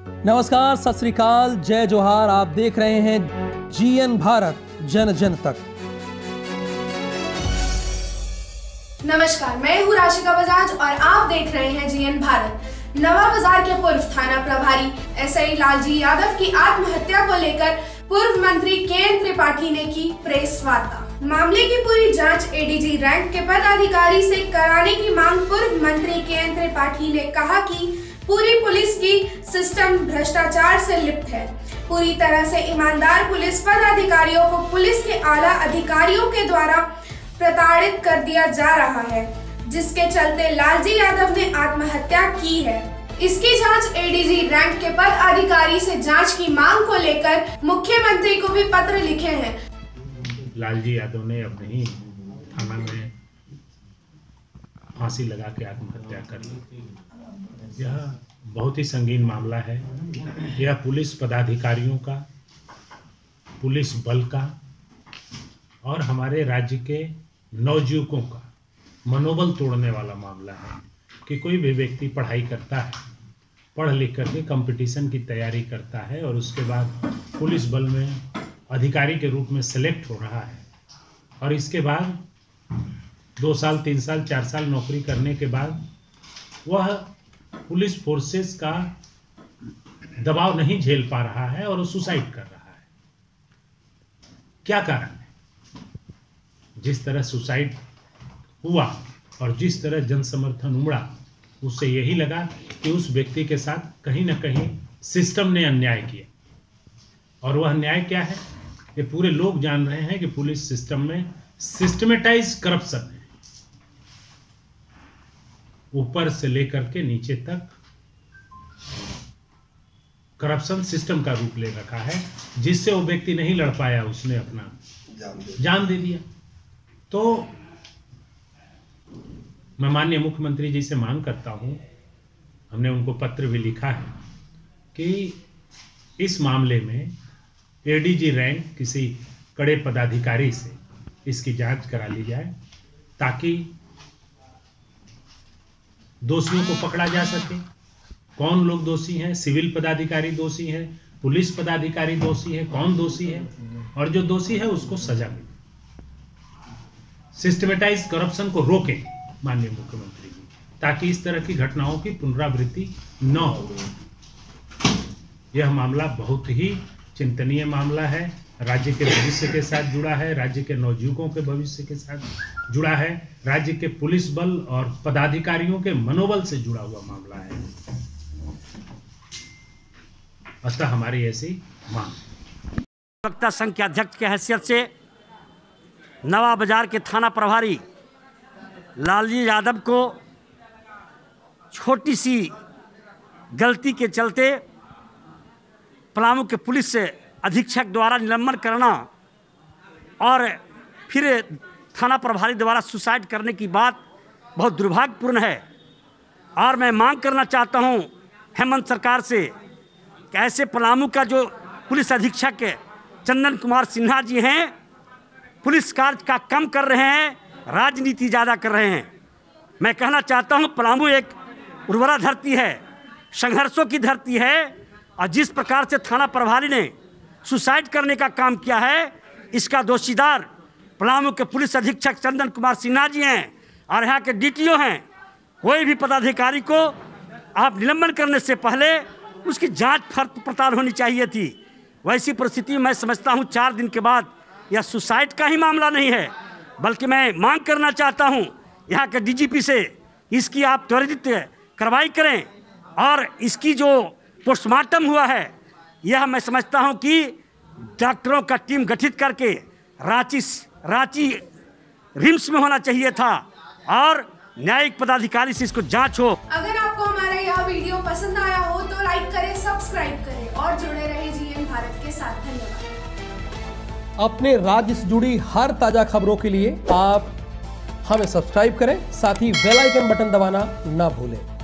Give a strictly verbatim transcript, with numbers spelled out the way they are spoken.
नमस्कार, सत श्री अकाल, जय जोहार। आप देख रहे हैं जीएन भारत, जन जन तक। नमस्कार, मैं हूँ राशिका बजाज और आप देख रहे हैं जीएन भारत। नवा बाजार के पूर्व थाना प्रभारी एसआई लालजी यादव की आत्महत्या को लेकर पूर्व मंत्री के एन त्रिपाठी ने की प्रेस वार्ता। मामले की पूरी जांच एडीजी रैंक के पदाधिकारी से कराने की मांग पूर्व मंत्री के एन त्रिपाठी ने कहा कि पूरी पुलिस की सिस्टम भ्रष्टाचार से लिप्त है। पूरी तरह से ईमानदार पुलिस पदाधिकारियों को पुलिस के आला अधिकारियों के द्वारा प्रताड़ित कर दिया जा रहा है, जिसके चलते लालजी यादव ने आत्महत्या की है। इसकी जांच एडीजी रैंक के पदाधिकारी से जांच की मांग को लेकर मुख्यमंत्री को भी पत्र लिखे हैं। लालजी यादव ने अपने ही थाना में फांसी लगा के आत्महत्या कर ली। यह बहुत ही संगीन मामला है। यह पुलिस पदाधिकारियों का, पुलिस बल का और हमारे राज्य के नवयुवकों का मनोबल तोड़ने वाला मामला है कि कोई भी व्यक्ति पढ़ाई करता है, पढ़ लिख करके कंपटीशन की तैयारी करता है और उसके बाद पुलिस बल में अधिकारी के रूप में सेलेक्ट हो रहा है और इसके बाद दो साल तीन साल चार साल नौकरी करने के बाद वह पुलिस फोर्सेस का दबाव नहीं झेल पा रहा है और वो सुसाइड कर रहा है। क्या कारण है? जिस तरह सुसाइड हुआ और जिस तरह जन समर्थन उमड़ा, उससे यही लगा कि उस व्यक्ति के साथ कहीं ना कहीं सिस्टम ने अन्याय किया। और वह अन्याय क्या है? ये पूरे लोग जान रहे हैं कि पुलिस सिस्टम में सिस्टमेटाइज करप्शन है। ऊपर से लेकर के नीचे तक करप्शन सिस्टम का रूप ले रखा है, जिससे वो व्यक्ति नहीं लड़ पाया, उसने अपना जान दे दिया। तो मैं माननीय मुख्यमंत्री जी से मांग करता हूं, हमने उनको पत्र भी लिखा है कि इस मामले में एडीजी रैंक किसी कड़े पदाधिकारी से इसकी जांच करा ली जाए ताकि दोषियों को पकड़ा जा सके। कौन लोग दोषी हैं? सिविल पदाधिकारी दोषी हैं, पुलिस पदाधिकारी दोषी है, कौन दोषी है, और जो दोषी है उसको सजा मिले। सिस्टमेटाइज करप्शन को रोकें माननीय मुख्यमंत्री जी, ताकि इस तरह की घटनाओं की पुनरावृत्ति न हो। यह मामला बहुत ही चिंतनीय मामला है, राज्य के भविष्य के साथ जुड़ा है, राज्य के नवयुवकों के भविष्य के साथ जुड़ा है, राज्य के पुलिस बल और पदाधिकारियों के मनोबल से जुड़ा हुआ मामला है। अतः हमारी ऐसी मांग। वक्ता संघ के अध्यक्ष के हैसियत से नवा बाजार के थाना प्रभारी लालजी यादव को छोटी सी गलती के चलते पलामू के पुलिस से अधीक्षक द्वारा निलंबन करना और फिर थाना प्रभारी द्वारा सुसाइड करने की बात बहुत दुर्भाग्यपूर्ण है। और मैं मांग करना चाहता हूं हेमंत सरकार से कि ऐसे पलामू का जो पुलिस अधीक्षक चंदन कुमार सिन्हा जी हैं, पुलिस कार्य का कम कर रहे हैं, राजनीति ज़्यादा कर रहे हैं। मैं कहना चाहता हूं पलामू एक उर्वरा धरती है, संघर्षों की धरती है, और जिस प्रकार से थाना प्रभारी ने सुसाइड करने का काम किया है, इसका दोषीदार पलामू के पुलिस अधीक्षक चंदन कुमार सिन्हा जी हैं और यहाँ के डीटीओ हैं। कोई भी पदाधिकारी को आप निलंबन करने से पहले उसकी जांच पड़ताल होनी चाहिए थी। वैसी परिस्थिति मैं समझता हूँ चार दिन के बाद यह सुसाइड का ही मामला नहीं है, बल्कि मैं मांग करना चाहता हूँ यहाँ के डीजीपी से इसकी आप त्वरित कार्रवाई करें और इसकी जो पोस्टमार्टम हुआ है, यह मैं समझता हूं कि डॉक्टरों का टीम गठित करके रांची रांची रिम्स में होना चाहिए था और न्यायिक पदाधिकारी से इसको जांच हो। अगर आपको हमारा यह वीडियो पसंद आया हो तो लाइक करें, सब्सक्राइब करें और जुड़े रहिए जीएन भारत के साथ। धन्यवाद। अपने राज्य से जुड़ी हर ताजा खबरों के लिए आप हमें सब्सक्राइब करें, साथ ही बेल आइकन बटन दबाना ना भूलें।